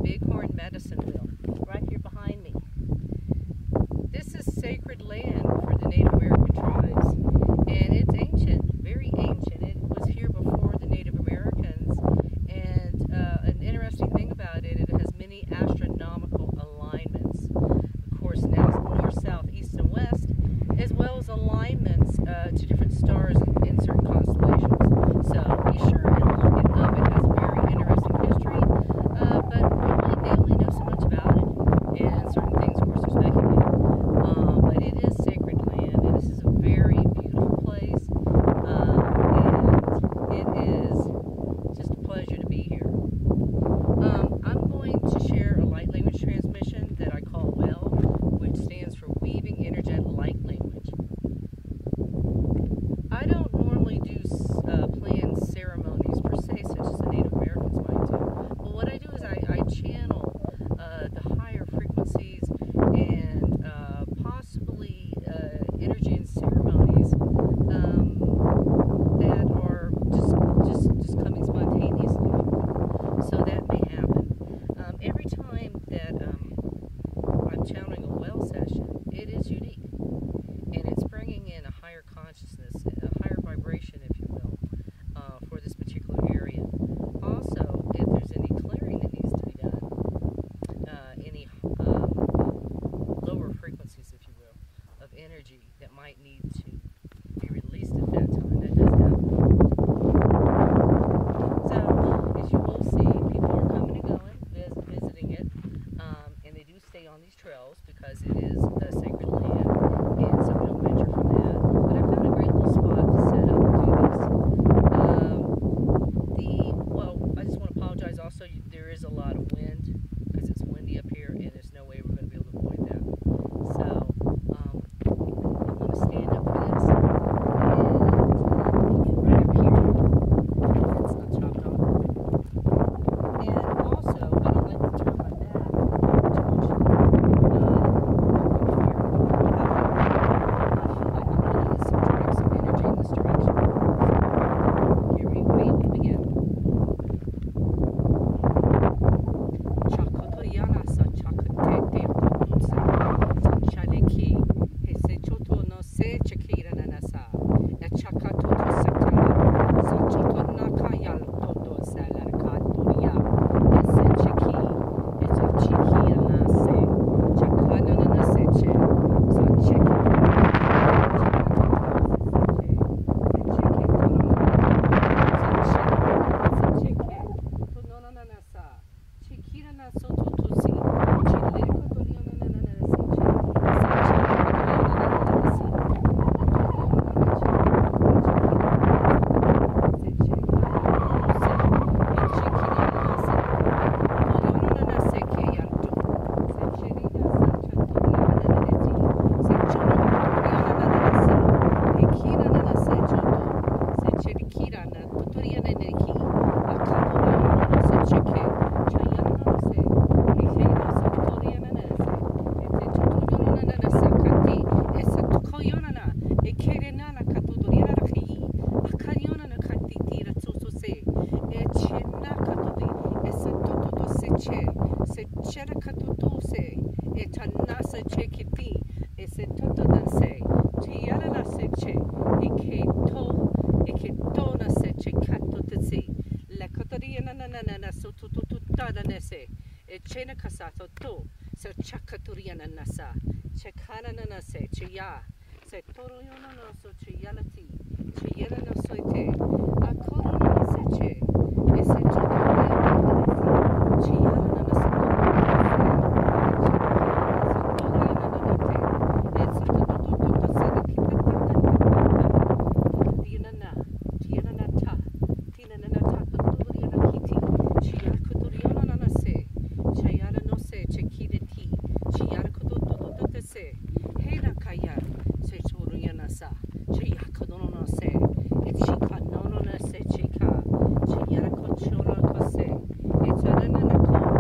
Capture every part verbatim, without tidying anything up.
Bighorn medicine wheel, right here behind me. This is sacred land for the Native American tribes, and it's ancient, very ancient. It was here before the Native Americans, and uh, an interesting thing about it, it has many astronomical alignments. Of course, now north, south, east, and west, as well as alignments uh, to different stars in certain constellations. So be sure and look it up. It has a very interesting history, uh, but really they only know so much about it, and certain things, of course, are speculated. Um, but it is sacred land, and this is a very beautiful place, um, and it is just a pleasure to be here. Um, I'm going to share a light language transmission that I call WELL, which stands for Weaving Energetic Light Language. I don't normally do uh, planned ceremonies per se, such as the Native Americans might do. But what I do is I, I channel uh, the higher frequencies and uh, possibly uh, energy and ceremonies um, that are just, just, just coming spontaneously. So that may happen. Um, every time that um, I'm channeling a well session, it is unique. And it's bringing in a higher consciousness, a higher vibration, if you will, uh, for this particular area. Also, if there's any clearing that needs to be done, uh, any um, lower frequencies, if you will, of energy that might need to be released at that time, that does happen. So, as you will see, people are coming and going, vis visiting it, um, and they do stay on these trails because it is a sacred land, and so we don't venture from that. But I found a great little spot to set up and do this. Um, the well, I just want to apologize. Also, you, there is a lot of wind because it's windy up here, and there's no way we're going to be able to avoid that. So um, I'm going to stand up for this and get right up here. It's not chopped off. And also, I don't like to turn my back too much. Chena casato to, so chakaturiana nasa, chekana nase, chia, se toroyona no so chialati, chiela no soite, a corona seche, e se chotoriana, chiala nasa, It's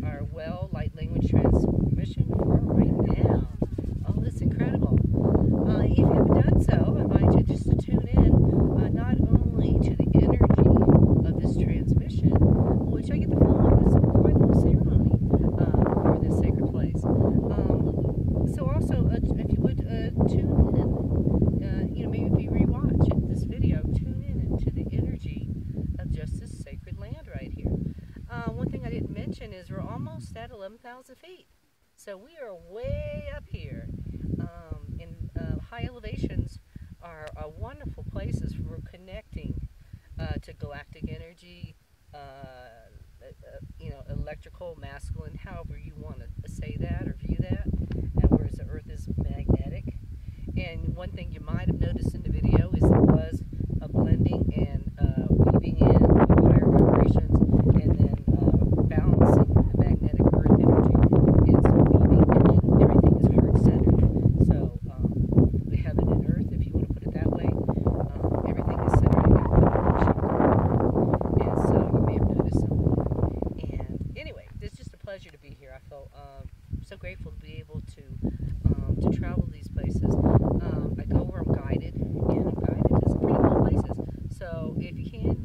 our well light language transmission for right now. Oh, that's incredible. Uh, if you haven't done so, I invite you just to tune in uh, not only to the energy of this transmission, which I get the feeling is quite a little ceremony uh, for this sacred place. Um, so also, uh, if you would uh, tune in, uh, you know, maybe if you rewatch this video, tune in into the energy of just this sacred land right here. Uh, one thing I didn't mention is we're almost at eleven thousand feet. So we are way up here. Um, and uh, high elevations are uh, wonderful places for connecting uh, to galactic energy, uh, uh, you know, electrical, masculine, however you want to say that or view that, and whereas the Earth is magnetic. And one thing you might have noticed in the video is there was a blending and uh, weaving in higher vibrations and then uh, balancing the magnetic Earth energy. And so weaving and then everything is heart-centered. So um, we have it in Earth, if you want to put it that way. Um, everything is centered in your chakra. And so you may have noticed some of that. And anyway, it's just a pleasure to be here. I feel um, so grateful to be able to um, to travel these places. Um, I go where I'm guided, and I'm guided to some pretty cool places. So if you can,